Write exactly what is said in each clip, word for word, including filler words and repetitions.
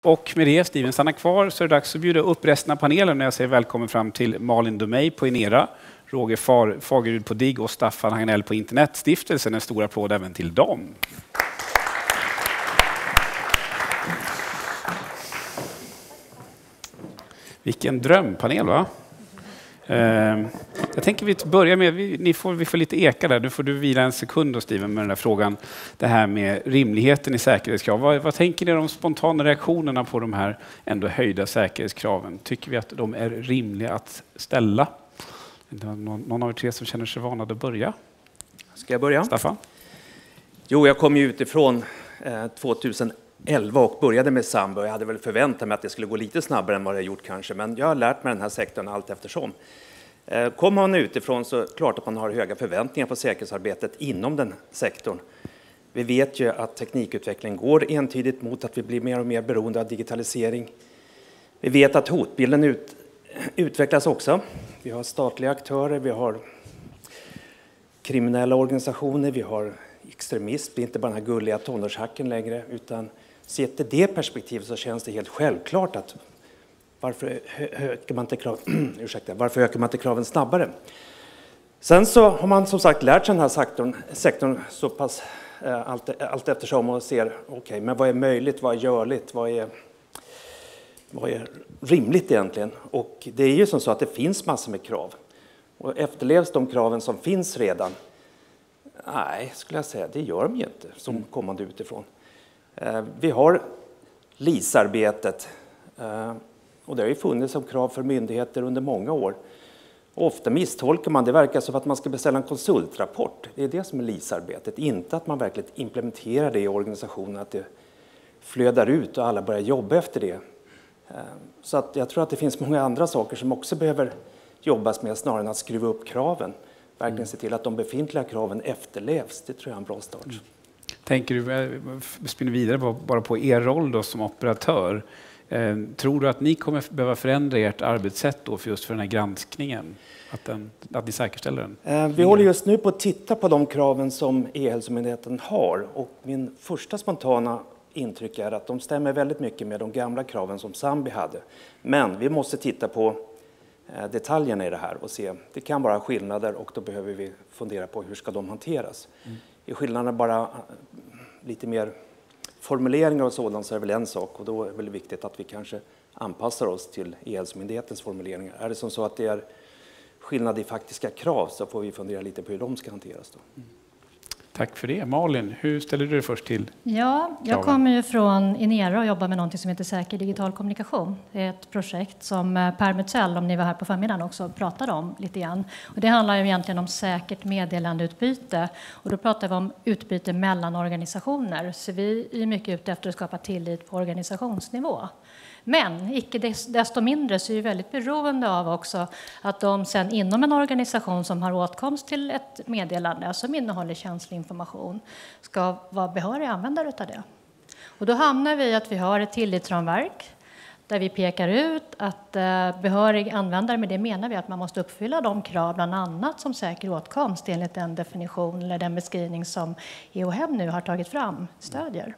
Och med det, Steven, stanna kvar så är det dags att bjuda upp resten av panelen när jag säger välkommen fram till Malin Dumej på Inera, Roger Far, Fagerud på D I G och Staffan Hagnell på Internetstiftelsen. En stor applåd även till dem. Vilken drömpanel, va? Uh, jag tänker vi börjar med, vi, ni får, vi får lite eka där, nu får du vila en sekund då, Steven, med den där frågan. Det här med rimligheten i säkerhetskrav. Vad, vad tänker ni om de spontana reaktionerna på de här ändå höjda säkerhetskraven? Tycker vi att de är rimliga att ställa? Någon, någon av er tre som känner sig vanad att börja? Ska jag börja? Staffan? Jo, jag kom ju utifrån eh, tjugoelva och började med Samba. Jag hade väl förväntat mig att det skulle gå lite snabbare än vad det har gjort kanske. Men jag har lärt mig den här sektorn allt eftersom. Eh, kommer man utifrån så är det klart att man har höga förväntningar på säkerhetsarbetet inom den sektorn. Vi vet ju att teknikutvecklingen går entydigt mot att vi blir mer och mer beroende av digitalisering. Vi vet att hotbilden ut, utvecklas också. Vi har statliga aktörer, vi har kriminella organisationer, vi har extremism. Det är inte bara den här gulliga tonårshacken längre, utan sett i det perspektivet så känns det helt självklart att varför ökar man inte kraven, ursäkta, varför ökar man inte kraven snabbare? Sen så har man som sagt lärt sig den här sektorn, sektorn så pass eh, allt, allt eftersom och ser, okej, okay, men vad är möjligt, vad är görligt, vad är, vad är rimligt egentligen? Och det är ju som så att det finns massor med krav. Och efterlevs de kraven som finns redan? Nej, skulle jag säga, det gör de ju inte som kommande utifrån. Eh, vi har L I S-arbetet. Eh, och det har ju funnits som krav för myndigheter under många år. Och ofta misstolkar man, det verkar som att man ska beställa en konsultrapport. Det är det som är L I S-arbetet, inte att man verkligen implementerar det i organisationen, att det flödar ut och alla börjar jobba efter det. Eh, så att jag tror att det finns många andra saker som också behöver jobbas med snarare än att skruva upp kraven. Verkligen se till att de befintliga kraven efterlevs. Det tror jag är en bra start. Mm. Tänker du, spinner vidare på, bara på er roll då som operatör. Eh, tror du att ni kommer behöva förändra ert arbetssätt då för just för den här granskningen? Att, den, att ni säkerställer den? Eh, vi håller just nu på att titta på de kraven som E-hälsomyndigheten har. Och min första spontana intryck är att de stämmer väldigt mycket med de gamla kraven som Sambi hade. Men vi måste titta på detaljerna i det här och se. Det kan vara skillnader och då behöver vi fundera på hur ska de hanteras. Mm. Är skillnaderna bara lite mer formuleringar och sådant så är det väl en sak och då är det väl viktigt att vi kanske anpassar oss till E-hälsomyndighetens formuleringar. Är det som så att det är skillnad i faktiska krav så får vi fundera lite på hur de ska hanteras då. Mm. Tack för det. Malin, hur ställer du dig först till? Ja, jag kommer ju från Inera och jobbar med något som heter säker digital kommunikation. Det är ett projekt som Per Mutsell, om ni var här på förmiddagen också, pratade om lite grann. Och det handlar ju egentligen om säkert meddelandeutbyte. Och då pratar vi om utbyte mellan organisationer. Så vi är mycket ute efter att skapa tillit på organisationsnivå. Men icke desto mindre så är vi väldigt beroende av också att de sen inom en organisation som har åtkomst till ett meddelande som innehåller känslig information ska vara behöriga användare av det. Och då hamnar vi i att vi har ett tillitsramverk där vi pekar ut att behörig användare, med det menar vi att man måste uppfylla de krav bland annat som säker åtkomst enligt den definition eller den beskrivning som E O H M nu har tagit fram stödjer.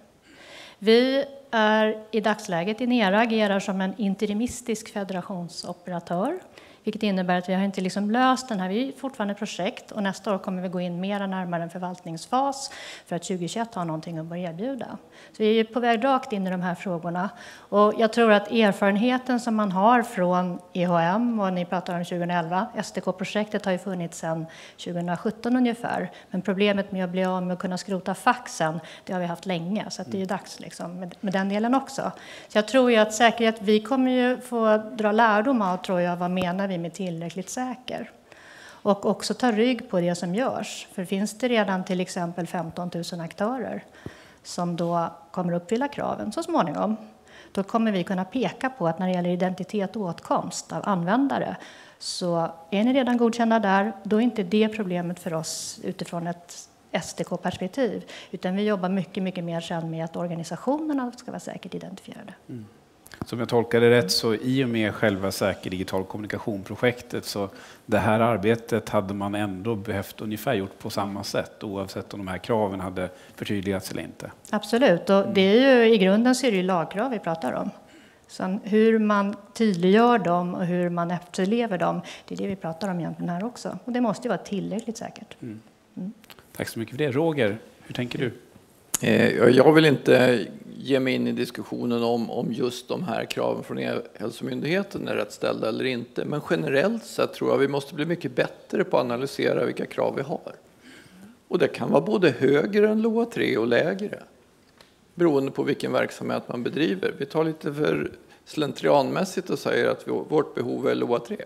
Vi är i dagsläget Inera agerar som en interimistisk federationsoperatör, vilket innebär att vi har inte liksom löst den här, vi är fortfarande ett projekt och nästa år kommer vi gå in mer närmare en förvaltningsfas för att tjugohundratjugoett ha någonting att börja erbjuda. Så vi är på väg rakt in i de här frågorna och jag tror att erfarenheten som man har från E H M och ni pratar om tjugoelva, S D K-projektet har ju funnits sedan tjugosjutton ungefär, men problemet med att bli av med att kunna skrota faxen, det har vi haft länge så att det är ju dags liksom med, med den delen också. Så jag tror ju att säkerhet, vi kommer ju få dra lärdom av, tror jag, vad menar vi med tillräckligt säker. Och också ta rygg på det som görs. För finns det redan till exempel femton tusen aktörer som då kommer uppfylla kraven så småningom, då kommer vi kunna peka på att när det gäller identitet och åtkomst av användare så är ni redan godkända där, då är inte det problemet för oss utifrån ett S D K-perspektiv, utan vi jobbar mycket, mycket mer sedan med att organisationerna ska vara säkert identifierade. Mm. Som jag tolkar det rätt så i och med själva säker digital kommunikation-projektet så det här arbetet hade man ändå behövt ungefär gjort på samma sätt oavsett om de här kraven hade förtydligats eller inte. Absolut, och det är ju i grunden så är det ju lagkrav vi pratar om. Sen hur man tydliggör dem och hur man efterlever dem, det är det vi pratar om egentligen här också. Och det måste ju vara tillräckligt säkert. Mm. Mm. Tack så mycket för det. Roger, hur tänker du? Jag vill inte ge mig in i diskussionen om, om just de här kraven från E-hälsomyndigheten är rätt ställda eller inte. Men generellt sett tror jag vi måste bli mycket bättre på att analysera vilka krav vi har. Och det kan vara både högre än L O A tre och lägre. Beroende på vilken verksamhet man bedriver. Vi tar lite för slentrianmässigt och säger att vi, vårt behov är L O A tre.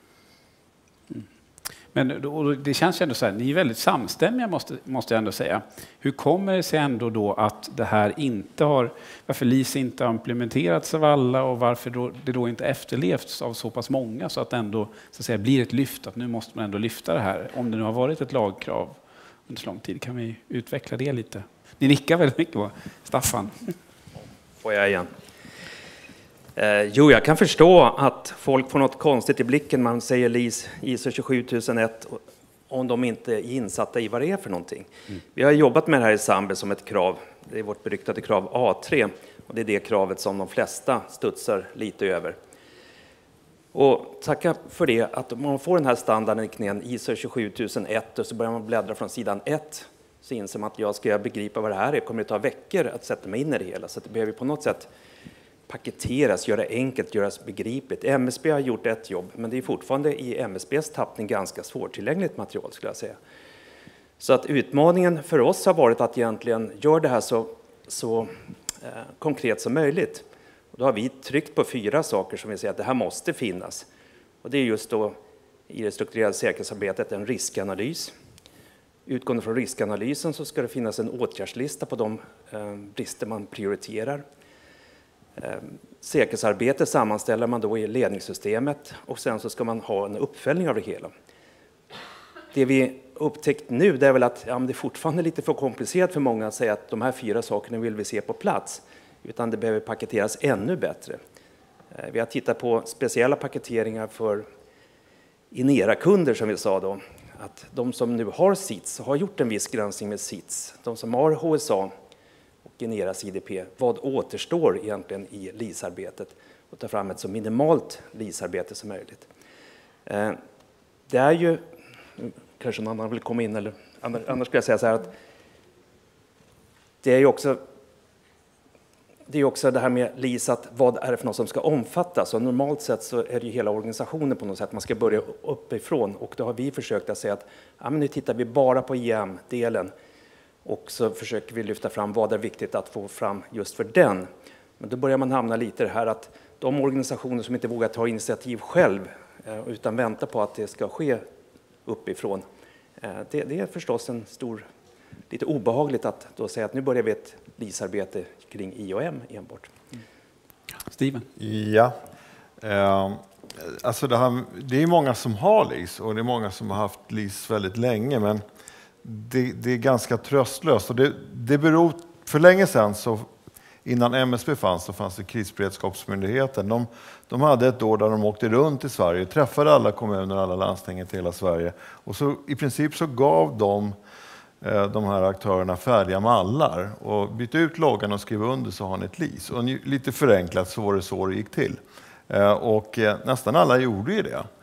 Men och det känns ju ändå så här, ni är väldigt samstämmiga måste, måste jag ändå säga. Hur kommer det sig ändå då att det här inte har, varför L I S inte har implementerats av alla och varför då, det då inte efterlevts av så pass många så att det ändå så att säga, blir ett lyft, att nu måste man ändå lyfta det här. Om det nu har varit ett lagkrav under så lång tid, kan vi utveckla det lite? Ni nickar väldigt mycket på Staffan. Får jag igen? Eh, jo, jag kan förstå att folk får något konstigt i blicken. Man säger L I S, I S O tjugosju tusen ett, om de inte är insatta i vad det är för någonting. Mm. Vi har jobbat med det här i Sambe som ett krav. Det är vårt beryktade krav A tre. Och det är det kravet som de flesta studsar lite över. Och tacka för det, att om man får den här standarden i knän, I S O tjugosju tusen ett, och så börjar man bläddra från sidan ett, så inser man att jag ska begripa vad det här är. Kommer det ta veckor att sätta mig in i det hela. Så det behöver på något sätt paketeras, göra enkelt, göras begripligt. M S B har gjort ett jobb, men det är fortfarande i M S B:s tappning ganska svårtillgängligt material skulle jag säga. Så att utmaningen för oss har varit att egentligen göra det här så, så eh, konkret som möjligt. Och då har vi tryckt på fyra saker som vi säger att det här måste finnas. Och det är just då i det strukturerade säkerhetsarbetet en riskanalys. Utgående från riskanalysen så ska det finnas en åtgärdslista på de eh, brister man prioriterar. Eh, säkerhetsarbete sammanställer man då i ledningssystemet och sen så ska man ha en uppföljning av det hela. Det vi upptäckt nu det är väl att ja, men det är fortfarande lite för komplicerat för många att säga att de här fyra sakerna vill vi se på plats, utan det behöver paketeras ännu bättre. Eh, vi har tittat på speciella paketeringar för Inera-kunder som vi sa då. Att de som nu har S I T S har gjort en viss granskning med S I T S. De som har H S A och Generas I D P, vad återstår egentligen i L I S-arbetet? Och ta fram ett så minimalt L I S-arbete som möjligt. Eh, det är ju, kanske någon annan vill komma in, eller annars skulle jag säga så här att det är ju också det är också det här med L I S, att vad är det för något som ska omfattas? Och normalt sett så är det ju hela organisationen på något sätt. Man ska börja uppifrån och då har vi försökt att säga att ja, men nu tittar vi bara på I A M-delen och så försöker vi lyfta fram vad är viktigt att få fram just för den. Men då börjar man hamna lite i det här att de organisationer som inte vågar ta initiativ själv utan vänta på att det ska ske uppifrån, det, det är förstås en stor, lite obehagligt att då säga att nu börjar vi ett L I S-arbete kring I O M enbart. Mm. Steven? Ja, eh, alltså det, här, det är många som har L I S och det är många som har haft L I S väldigt länge, men det, det är ganska tröstlöst. Och det, det beror, för länge sedan, så, innan M S B fanns, så fanns det Krisberedskapsmyndigheten. De, de hade ett år där de åkte runt i Sverige, träffade alla kommuner, alla landsting i hela Sverige. Och så i princip så gav de de här aktörerna färdiga mallar och bytte ut loggan och skrev under så har ni ett L I S. Och lite förenklat så var det så det gick till. Och nästan alla gjorde ju det.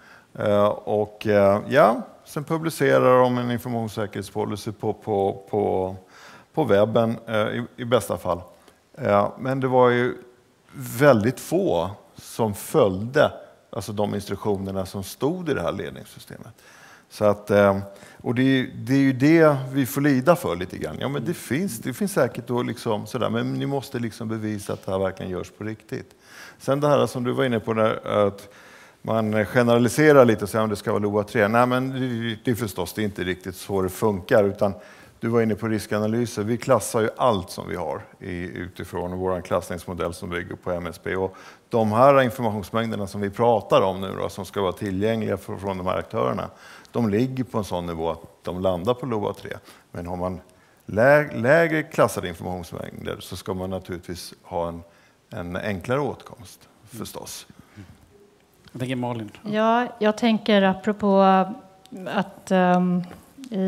Och ja, sen publicerar de en informationssäkerhetspolicy på, på, på, på webben i, i bästa fall. Men det var ju väldigt få som följde alltså de instruktionerna som stod i det här ledningssystemet. Så att, och det är, det är ju det vi får lida för lite grann. Ja, men det finns, det finns säkert då liksom sådär, men ni måste liksom bevisa att det här verkligen görs på riktigt. Sen det här som du var inne på, där, att man generaliserar lite och säger om det ska vara L O A tre. Nej, men det, det är förstås det är inte riktigt så det funkar, utan du var inne på riskanalyser. Vi klassar ju allt som vi har i, utifrån vår klassningsmodell som bygger på M S B. Och de här informationsmängderna som vi pratar om nu då, som ska vara tillgängliga för, från de här aktörerna, de ligger på en sån nivå att de landar på L O A tre. Men har man lä, lägre klassade informationsmängder så ska man naturligtvis ha en en enklare åtkomst förstås. Jag tänker Malin. Ja, jag tänker apropå att um, i,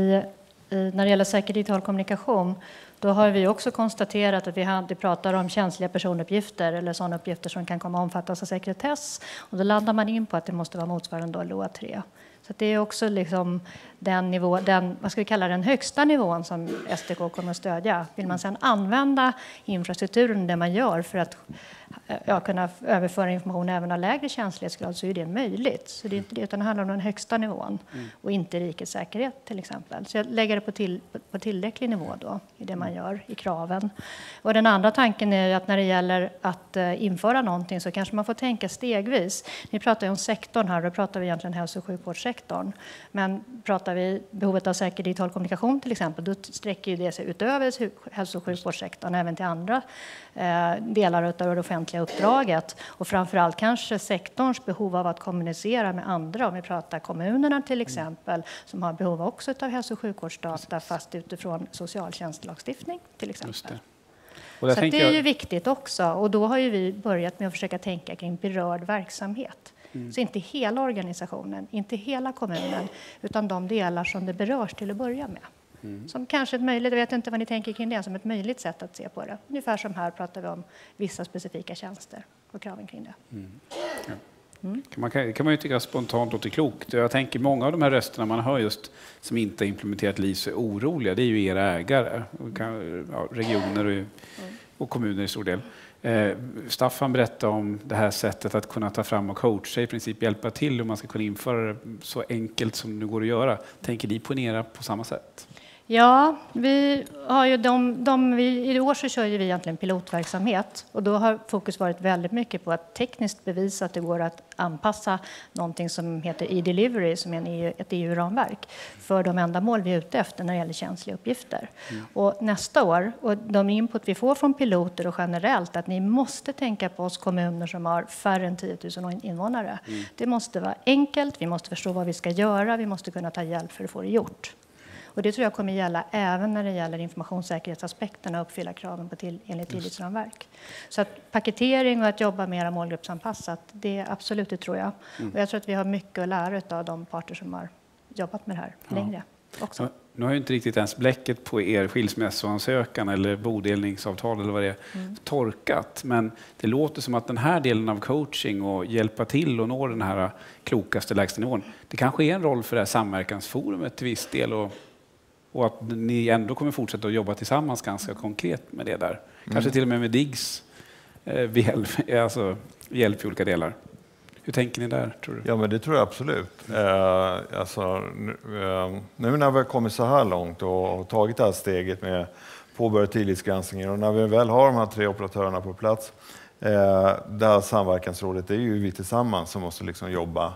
i, när det gäller säker digital kommunikation, då har vi också konstaterat att vi alltid pratar om känsliga personuppgifter eller sådana uppgifter som kan komma att omfattas av sekretess. Och då landar man in på att det måste vara motsvarande L O A tre. Så det är också liksom den nivå, den, vad ska vi kalla den högsta nivån som S D K kommer att stödja. Vill man sedan använda infrastrukturen det man gör för att ja, kunna överföra information även av lägre känslighetsgrad, så är det möjligt. Så det är inte det, utan det handlar om den högsta nivån mm. och inte rikets säkerhet till exempel. Så jag lägger det på, till, på tillräcklig nivå då i det man gör i kraven. Och den andra tanken är att när det gäller att uh, införa någonting så kanske man får tänka stegvis. Ni pratar ju om sektorn här, då pratar vi egentligen hälso- och sjukvårdssektorn. Men pratar vi behovet av säker digital kommunikation till exempel, då sträcker det sig utöver hälso- och sjukvårdssektorn även till andra uh, delar av det offentliga uppdraget, och framförallt kanske sektorns behov av att kommunicera med andra. Om vi pratar kommunerna till exempel, som har behov också av hälso- och sjukvårdsdata fast utifrån socialtjänstlagstiftning till exempel. Och så det är jag... ju viktigt också, och då har ju vi börjat med att försöka tänka kring berörd verksamhet. Mm. Så inte hela organisationen, inte hela kommunen, utan de delar som det berörs till att börja med. Mm. Som kanske ett möjligt, jag vet inte vad ni tänker kring det, som ett möjligt sätt att se på det. Ungefär som här pratar vi om vissa specifika tjänster och kraven kring det. Mm. Ja. Mm. Kan, man, kan man ju tycka spontant låter klokt. Jag tänker många av de här rösterna man hör just som inte har implementerat L I S är oroliga. Det är ju era ägare, ja, regioner och, mm. och kommuner i stor del. Eh, Staffan berättade om det här sättet att kunna ta fram och coacha, i princip hjälpa till hur man ska kunna införa det så enkelt som det går att göra. Tänker ni på era på samma sätt? Ja, vi har ju de, de, vi, i år så kör ju vi egentligen pilotverksamhet, och då har fokus varit väldigt mycket på att tekniskt bevisa att det går att anpassa någonting som heter e-delivery, som är en E U, ett E U-ramverk för de ändamål vi är ute efter när det gäller känsliga uppgifter. Mm. Och nästa år, och de input vi får från piloter och generellt, att ni måste tänka på oss kommuner som har färre än tio tusen invånare. Mm. Det måste vara enkelt, vi måste förstå vad vi ska göra, vi måste kunna ta hjälp för att få det gjort. Och det tror jag kommer gälla även när det gäller informationssäkerhetsaspekterna och uppfylla kraven på till, enligt tillitsramverk. Så att paketering och att jobba mer målgruppsanpassat, det är absolut, det tror jag. Mm. Och jag tror att vi har mycket att lära av de parter som har jobbat med det här ja. längre också. Ja, nu har ju inte riktigt ens bläcket på er skilsmässoansökan eller bodelningsavtal eller vad det är mm. torkat. Men det låter som att den här delen av coaching och hjälpa till och nå den här klokaste lägsta nivån, det kanske är en roll för det här samverkansforumet till viss del, och Och att ni ändå kommer fortsätta att jobba tillsammans ganska konkret med det där. Mm. Kanske till och med med D I G's eh, hjälp, alltså, hjälp i olika delar. Hur tänker ni där, tror du? Ja, men det tror jag absolut. Eh, alltså, nu, eh, nu när vi har kommit så här långt och tagit det här steget med påbörjat tillitsgranskningen, och när vi väl har de här tre operatörerna på plats, eh, det här samverkansrådet, det är ju vi tillsammans som måste liksom jobba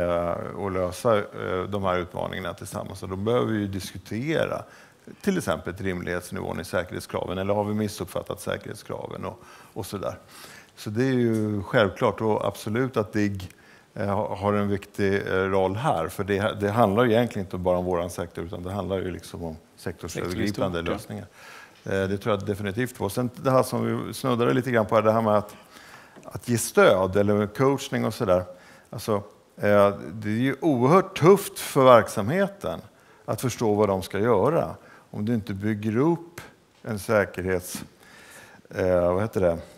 och lösa de här utmaningarna tillsammans. Och då behöver vi ju diskutera till exempel rimlighetsnivån i säkerhetskraven, eller har vi missuppfattat säkerhetskraven och, och sådär. Så det är ju självklart, och absolut att D I G har en viktig roll här, för det, det handlar ju egentligen inte bara om våran sektor, utan det handlar ju liksom om sektorsövergripande lösningar. Det tror jag definitivt på. Sen det här som vi snuddade lite grann på, det här med att, att ge stöd eller coachning och sådär. Alltså, det är ju oerhört tufft för verksamheten att förstå vad de ska göra. Om du inte bygger upp en säkerhets... Eh, vad heter det?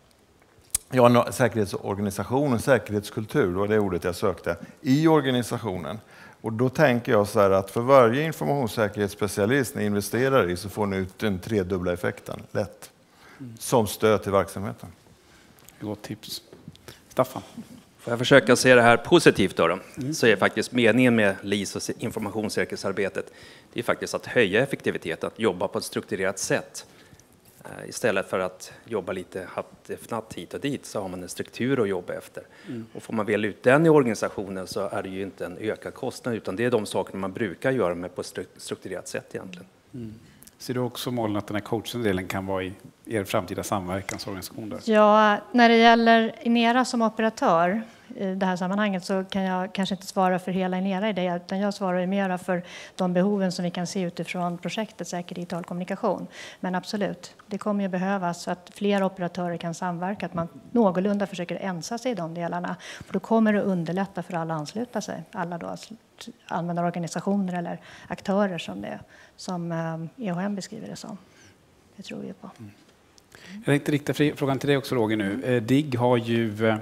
Ja, en säkerhetsorganisation, en säkerhetskultur, det var det ordet jag sökte, i organisationen. Och då tänker jag så här att för varje informationssäkerhetsspecialist ni investerar i så får ni ut den tredubbla effekten, lätt, som stöd till verksamheten. Gott tips. Staffan? Får jag försöka se det här positivt då, då? Mm. Så är faktiskt meningen med L I S och informationssäkerhetsarbetet, det är faktiskt att höja effektiviteten, att jobba på ett strukturerat sätt. Uh, istället för att jobba lite hatt hit och dit, så har man en struktur att jobba efter. Mm. Och får man väl ut den i organisationen, så är det ju inte en ökad kostnad, utan det är de saker man brukar göra med på ett strukturerat sätt egentligen. Mm. Ser du också målen att den här coaching-delen kan vara i er framtida samverkansorganisation? Där? Ja, när det gäller Inera som operatör, i det här sammanhanget så kan jag kanske inte svara för hela Inera i det, utan jag svarar mera för de behoven som vi kan se utifrån projektet Säker digital kommunikation. Men absolut, det kommer ju behövas så att fler operatörer kan samverka, att man någorlunda försöker ensa sig i de delarna. För då kommer det underlätta för alla att ansluta sig, alla då användarorganisationer eller aktörer som, det, som E H M beskriver det som. Det tror vi på. Mm. Jag tänkte rikta frågan till dig också, Roger, nu. D I G har ju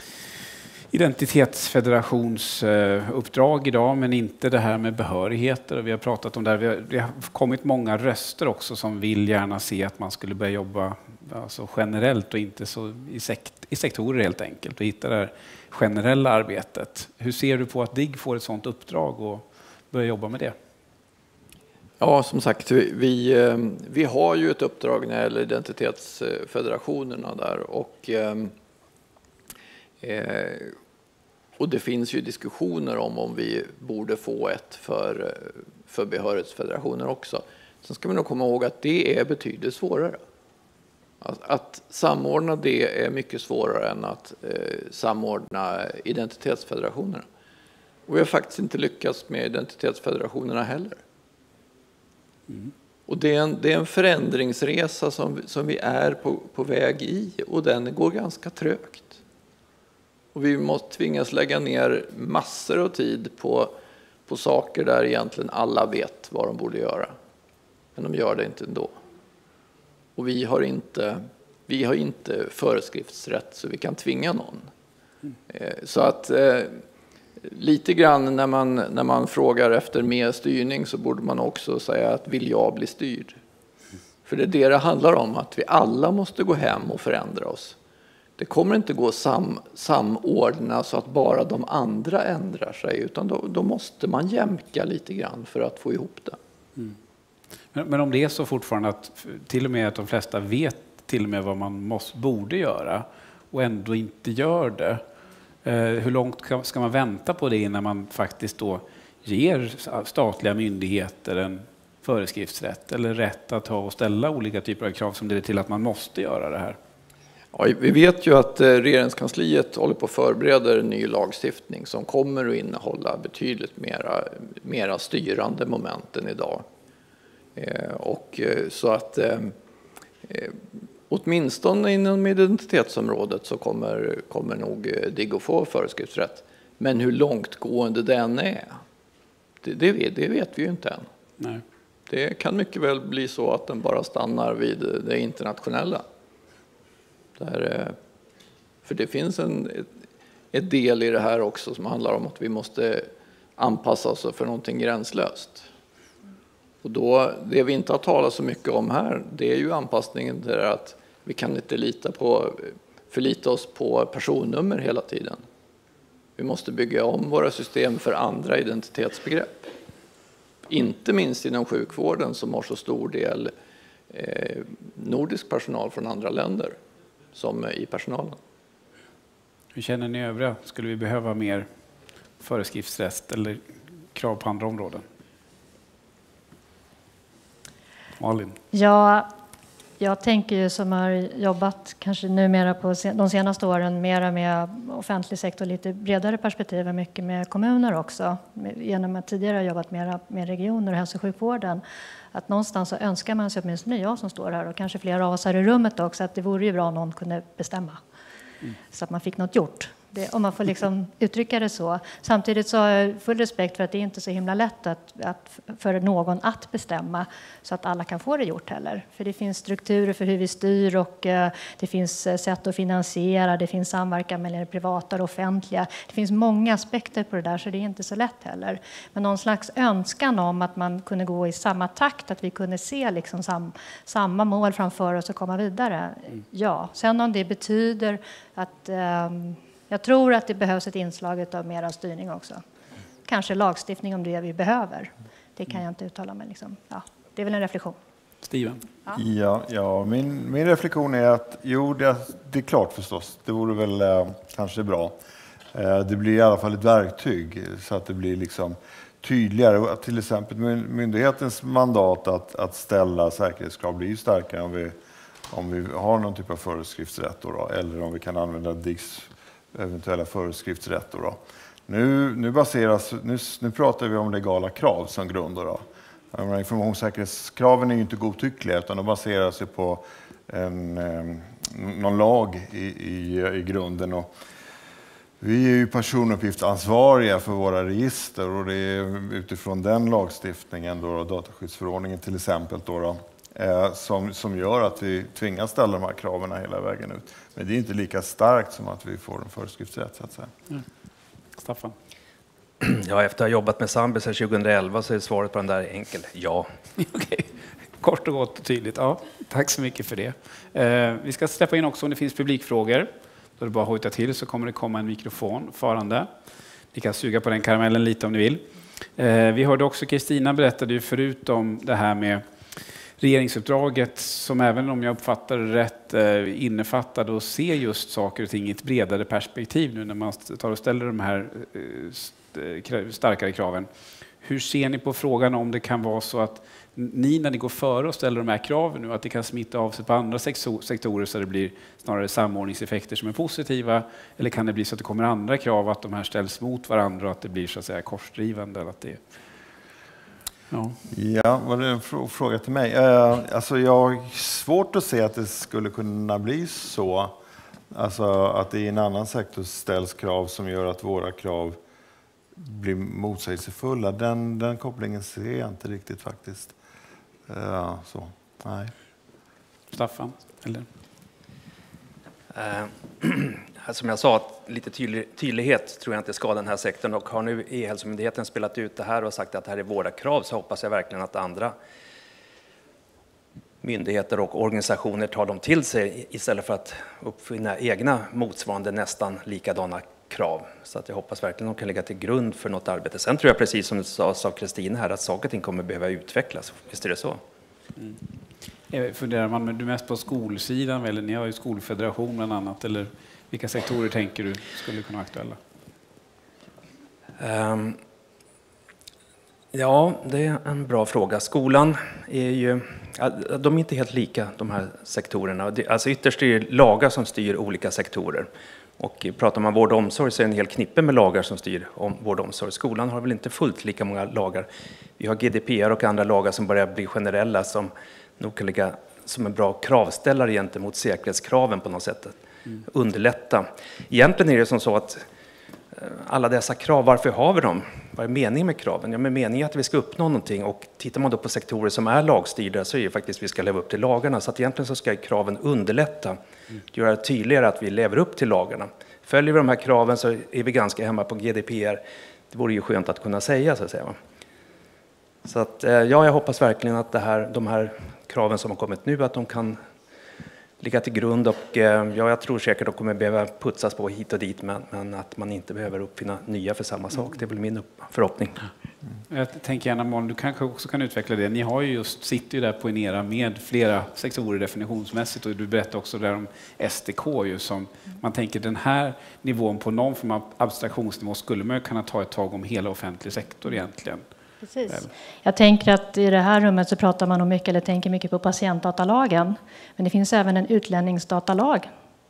identitetsfederationsuppdrag idag, men inte det här med behörigheter. Vi har pratat om det här. Det har kommit många röster också som vill gärna se att man skulle börja jobba alltså generellt och inte så i, sekt, i sektorer helt enkelt och hitta det här generella arbetet. Hur ser du på att D I G får ett sådant uppdrag och börja jobba med det? Ja, som sagt, vi, vi har ju ett uppdrag när det gäller identitetsfederationerna där och, eh, och det finns ju diskussioner om om vi borde få ett för, för behörighetsfederationer också. Sen ska vi nog komma ihåg att det är betydligt svårare. Att, att samordna det är mycket svårare än att eh, samordna identitetsfederationerna. Och vi har faktiskt inte lyckats med identitetsfederationerna heller. Mm. Och det är, en, det är en förändringsresa som, som vi är på, på väg i och den går ganska trögt. Och vi måste tvingas lägga ner massor av tid på, på saker där egentligen alla vet vad de borde göra. Men de gör det inte ändå. Och vi har inte, vi har inte föreskriftsrätt så vi kan tvinga någon. Mm. Så att eh, lite grann när man, när man frågar efter mer styrning så borde man också säga att vill jag bli styrd? För det är det det handlar om, att vi alla måste gå hem och förändra oss. Det kommer inte gå sam, samordna så att bara de andra ändrar sig, utan då, då måste man jämka lite grann för att få ihop det. Mm. Men, men om det är så fortfarande att till och med att de flesta vet till och med vad man måste, borde göra och ändå inte gör det. Eh, hur långt ska man vänta på det innan man faktiskt då ger statliga myndigheter en föreskriftsrätt eller rätt att ha och ställa olika typer av krav som leder till att man måste göra det här? Ja, vi vet ju att regeringskansliet håller på att förbereda en ny lagstiftning som kommer att innehålla betydligt mera, mera styrande moment än idag. Eh, och så att eh, åtminstone inom identitetsområdet så kommer, kommer nog D I G att få föreskriftsrätt. Men hur långtgående den är, det, det, vet, det vet vi ju inte än. Nej. Det kan mycket väl bli så att den bara stannar vid det internationella. Där, för det finns en ett, ett del i det här också som handlar om att vi måste anpassa oss för någonting gränslöst. Och då, det vi inte har talat så mycket om här, det är ju anpassningen till det att vi kan inte lita på, förlita oss på personnummer hela tiden. Vi måste bygga om våra system för andra identitetsbegrepp. Inte minst inom sjukvården som har så stor del eh, nordisk personal från andra länder som i personalen. Hur känner ni övriga? Skulle vi behöva mer föreskriftsrätt eller krav på andra områden? Malin? Ja, jag tänker ju som har jobbat kanske numera på de senaste åren mera med offentlig sektor, lite bredare perspektiv och mycket med kommuner också. Genom att tidigare ha jobbat mera med regioner och hälso- och sjukvården. Att någonstans så önskar man sig, åtminstone jag som står här och kanske flera av oss här i rummet också, att det vore ju bra om någon kunde bestämma. Mm. Så att man fick något gjort. Det, om man får liksom uttrycka det så. Samtidigt så har jag full respekt för att det inte är så himla lätt att, att, för någon att bestämma så att alla kan få det gjort heller. För det finns strukturer för hur vi styr och eh, det finns sätt att finansiera, det finns samverkan mellan det privata och offentliga. Det finns många aspekter på det där så det är inte så lätt heller. Men någon slags önskan om att man kunde gå i samma takt, att vi kunde se liksom sam, samma mål framför oss och komma vidare. Mm. Ja, sen om det betyder att eh, jag tror att det behövs ett inslag av mera styrning också. Kanske lagstiftning om det vi behöver. Det kan jag inte uttala mig. Liksom. Ja, det är väl en reflektion. Steven? Ja, ja, ja min, min reflektion är att jo, det, det är klart förstås. Det vore väl eh, kanske bra. Eh, det blir i alla fall ett verktyg så att det blir liksom tydligare. Till exempel myndighetens mandat att, att ställa säkerhetskrav blir ju starkare om vi, om vi har någon typ av föreskriftsrätt då, då, eller om vi kan använda D I Gs eventuella föreskriftsrätt. Då då. Nu, nu, baseras, nu, nu pratar vi om legala krav som grund. Då då. Informationssäkerhetskraven är ju inte godtyckliga utan de baserar sig på en, eh, någon lag i, i, i grunden. Och vi är ju personuppgiftsansvariga för våra register och det är utifrån den lagstiftningen, då, dataskyddsförordningen till exempel, då, då, eh, som, som gör att vi tvingas ställa de här kraven hela vägen ut. Men det är inte lika starkt som att vi får en föreskriftsrätt, så att säga. Mm. Staffan? Ja, efter att ha jobbat med Sambi sedan tjugohundraelva så är svaret på den där enkel. Ja. Okej. Kort och gott och tydligt. Ja, tack så mycket för det. Eh, vi ska släppa in också om det finns publikfrågor. Då är det bara att hojta till så kommer det komma en mikrofon farande. Ni kan suga på den karamellen lite om ni vill. Eh, vi hörde också Kristina berättade ju förut om det här med regeringsuppdraget som även om jag uppfattar det rätt eh, innefattade och ser just saker och ting i ett bredare perspektiv nu när man tar och ställer de här eh, starkare kraven. Hur ser ni på frågan om det kan vara så att ni när ni går före och ställer de här kraven nu att det kan smitta av sig på andra sektorer så det blir snarare samordningseffekter som är positiva, eller kan det bli så att det kommer andra krav att de här ställs mot varandra och att det blir så att säga korsdrivande? Eller att det... Ja. Ja, var det en fråga till mig? Eh, alltså jag har svårt att se att det skulle kunna bli så. Alltså att det i en annan sektor ställs krav som gör att våra krav blir motsägelsefulla. Den, den kopplingen ser jag inte riktigt faktiskt. Uh, så, nej. Staffan? Eller? Uh, som jag sa, lite tydlig, tydlighet tror jag inte skadar den här sektorn. Och har nu E-hälsomyndigheten spelat ut det här och sagt att det här är våra krav så hoppas jag verkligen att andra myndigheter och organisationer tar dem till sig istället för att uppfinna egna motsvarande nästan likadana krav. Så att jag hoppas verkligen att de kan lägga till grund för något arbete. Sen tror jag precis som sa Kristina här att saker och ting kommer behöva utvecklas. Visst är det så? Mm. Funderar man du mest på skolsidan eller ni har ju skolfederation bland annat eller vilka sektorer tänker du skulle kunna vara aktuella? Um, ja, det är en bra fråga. Skolan är ju, de är inte helt lika de här sektorerna. Alltså ytterst är det lagar som styr olika sektorer. Och pratar man vård och omsorg så är det en hel knippe med lagar som styr om vård och omsorg. Skolan har väl inte fullt lika många lagar. Vi har G D P R och andra lagar som börjar bli generella som nog kan ligga som en bra kravställare gentemot säkerhetskraven på något sätt. Mm. Underlätta. Egentligen är det som så att alla dessa krav, varför har vi dem? Vad är meningen med kraven? Ja, men meningen är att vi ska uppnå någonting och tittar man då på sektorer som är lagstyrda så är det faktiskt att vi ska leva upp till lagarna. Så att egentligen så ska kraven underlätta, mm. göra det tydligare att vi lever upp till lagarna. Följer vi de här kraven så är vi ganska hemma på G D P R. Det vore ju skönt att kunna säga så att säga. Så att ja, jag hoppas verkligen att det här, de här kraven som har kommit nu, att de kan ligga till grund och ja, jag tror säkert att de kommer behöva putsas på hit och dit men, men att man inte behöver uppfinna nya för samma sak. Det är väl min förhoppning. Mm. Jag tänker gärna Mån, du kanske också kan utveckla det. Ni har ju just, sitter ju där på Inera med flera sektorer definitionsmässigt och du berättar också där om S D K ju som man tänker den här nivån på någon form av abstraktionsnivå skulle man kunna ta ett tag om hela offentlig sektor egentligen. Precis. Jag tänker att i det här rummet så pratar man om mycket, eller tänker mycket på patientdatalagen. Men det finns även en utlänningsdatalag.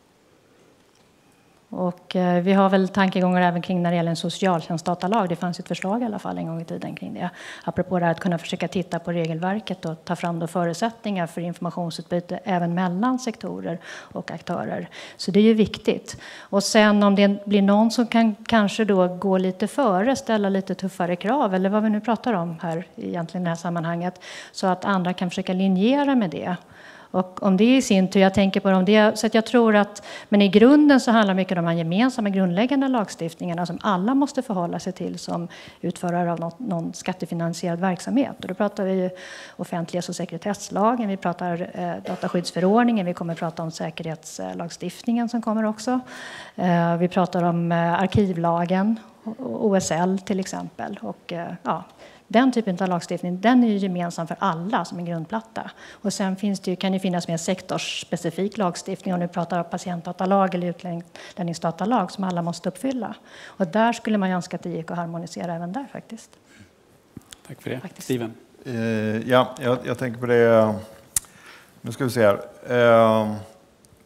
Och eh, vi har väl tankegångar även kring när det gäller en socialtjänstdatalag. Det fanns ett förslag i alla fall en gång i tiden kring det. Apropå det här att kunna försöka titta på regelverket och ta fram då förutsättningar för informationsutbyte även mellan sektorer och aktörer. Så det är ju viktigt. Och sen om det blir någon som kan kanske då gå lite före, ställa lite tuffare krav eller vad vi nu pratar om här egentligen i det här sammanhanget. Så att andra kan försöka linjera med det. Och om det i sin tur, jag tänker på om det, så att jag tror att, men i grunden så handlar mycket om de här gemensamma grundläggande lagstiftningarna som alla måste förhålla sig till som utförare av något, någon skattefinansierad verksamhet. Och då pratar vi offentlighets- och sekretesslagen, vi pratar eh, dataskyddsförordningen, vi kommer att prata om säkerhetslagstiftningen som kommer också. Eh, vi pratar om eh, arkivlagen, O S L till exempel. Och eh, ja... Den typen av lagstiftning, den är ju gemensam för alla som en grundplatta. Och sen finns det ju, kan det finnas mer sektorsspecifik lagstiftning om du pratar om patientdatalag eller utlänningsdatalag som alla måste uppfylla. Och där skulle man ju önska att det gick att harmonisera även där faktiskt. Tack för det. Faktiskt. Steven? Uh, ja, jag, jag tänker på det. Nu ska vi se här. Uh,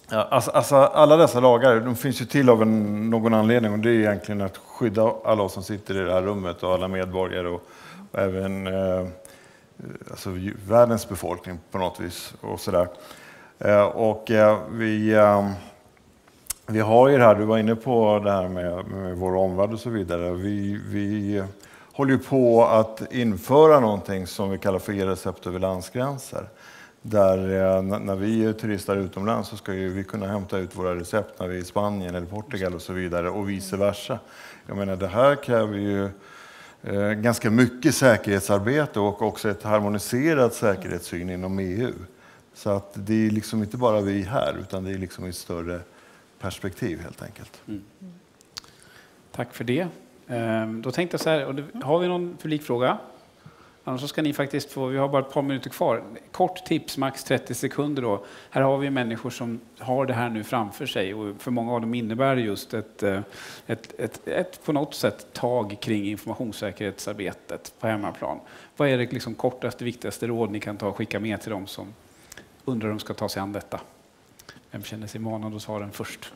Ja, alltså, alltså, alla dessa lagar, de finns ju till av en, någon anledning, och det är egentligen att skydda alla oss som sitter i det här rummet och alla medborgare och, och även eh, alltså, världens befolkning på något vis och sådär. Eh, och eh, vi, eh, vi har ju det här, du var inne på det här med, med vår omvärld och så vidare. Vi, vi håller ju på att införa någonting som vi kallar för e-recept över landsgränser. Där eh, när vi turistar utomlands så ska ju vi kunna hämta ut våra recept när vi är i Spanien eller Portugal och så vidare och vice versa. Jag menar, det här kräver ju eh, ganska mycket säkerhetsarbete och också ett harmoniserat säkerhetssyn inom E U. Så att det är liksom inte bara vi här, utan det är liksom i ett större perspektiv helt enkelt. Mm. Tack för det. Ehm, då tänkte jag så här, och det, har vi någon publikfråga? Annars så ska ni faktiskt få, vi har bara ett par minuter kvar. Kort tips, max trettio sekunder då. Här har vi människor som har det här nu framför sig, och för många av dem innebär det just ett, ett, ett, ett, ett på något sätt tag kring informationssäkerhetsarbetet på hemmaplan. Vad är det liksom kortaste, viktigaste råd ni kan ta och skicka med till dem som undrar hur de ska ta sig an detta? Vem känner sig manad att svara den först?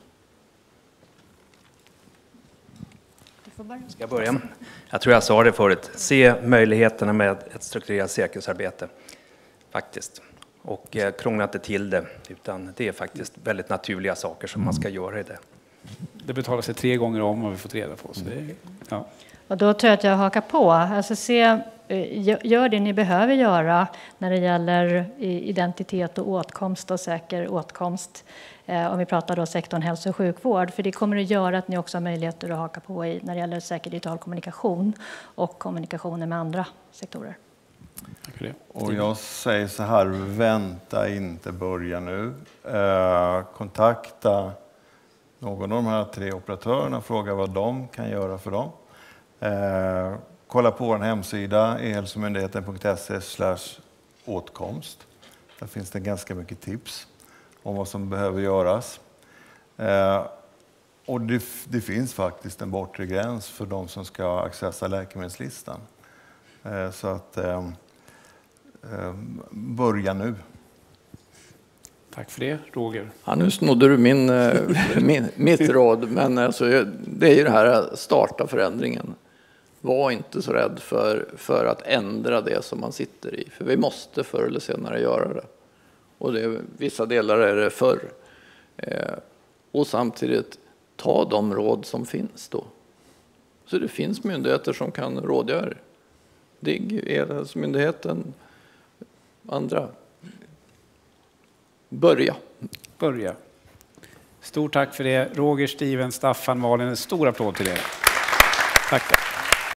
Ska jag börja? Jag tror jag sa det förut. Se möjligheterna med ett strukturerat säkerhetsarbete. Faktiskt. Och eh, krångla inte till det. Utan det är faktiskt väldigt naturliga saker som man ska göra i det. Det betalar sig tre gånger om, har vi fått reda på. Så det, ja. Och då tror jag att jag hakar på. Alltså se, gör det ni behöver göra när det gäller identitet och åtkomst och säker åtkomst. Om vi pratar då sektorn hälso- och sjukvård. För det kommer att göra att ni också har möjligheter att haka på i när det gäller säker digital kommunikation och kommunikationer med andra sektorer. Tack för det. Och jag säger så här, vänta inte, börja nu. Eh, kontakta någon av de här tre operatörerna, fråga vad de kan göra för dem. Eh, kolla på vår hemsida e hälsomyndigheten punkt se slash åtkomst. Där finns det ganska mycket tips om vad som behöver göras. Eh, och det, det finns faktiskt en bortre gräns för de som ska accessa läkemedelslistan. Eh, så att eh, eh, börja nu. Tack för det, Roger. Ja, nu snodde du min, min, mitt råd, men alltså, det är ju det här, starta förändringen. Var inte så rädd för, för att ändra det som man sitter i, för vi måste förr eller senare göra det. Och det, vissa delar är det förr. Eh, och samtidigt ta de råd som finns då. Så det finns myndigheter som kan rådgöra. D I G, E-hälsomyndigheten, andra. Börja. Börja. Stort tack för det. Roger, Steven, Staffan, Malin. En stor applåd till er. Tack.